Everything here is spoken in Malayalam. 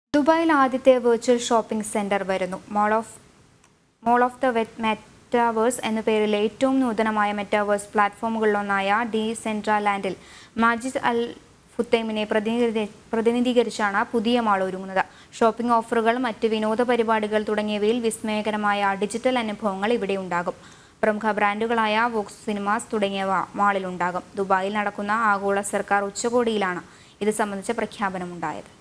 ദുബായിൽ ആദ്യത്തെ വെർച്വൽ ഷോപ്പിംഗ് സെന്റർ വരുന്നു. മോൾ ഓഫ് ദ മെറ്റാവേഴ്സ് എന്ന പേരിൽ ഏറ്റവും നൂതനമായ മെറ്റാവേഴ്സ് പ്ലാറ്റ്ഫോമുകളിലൊന്നായ ഡീസെൻട്രാലാൻഡിൽ മാജിദ് അൽ ഫുത്തൈമിനെ പ്രതിനിധീകരിച്ചാണ് പുതിയ മാൾ ഒരുങ്ങുന്നത്. ഷോപ്പിംഗ് ഓഫറുകൾ, മറ്റ് വിനോദ പരിപാടികൾ തുടങ്ങിയവയിൽ വിസ്മയകരമായ ഡിജിറ്റൽ അനുഭവങ്ങൾ ഇവിടെ ഉണ്ടാകും. പ്രമുഖ ബ്രാൻഡുകളായ വോക്സ് സിനിമാസ് തുടങ്ങിയവ മാളിലുണ്ടാകും. ദുബായിൽ നടക്കുന്ന ആഗോള സർക്കാർ ഉച്ചകോടിയിലാണ് ഇത് സംബന്ധിച്ച പ്രഖ്യാപനമുണ്ടായത്.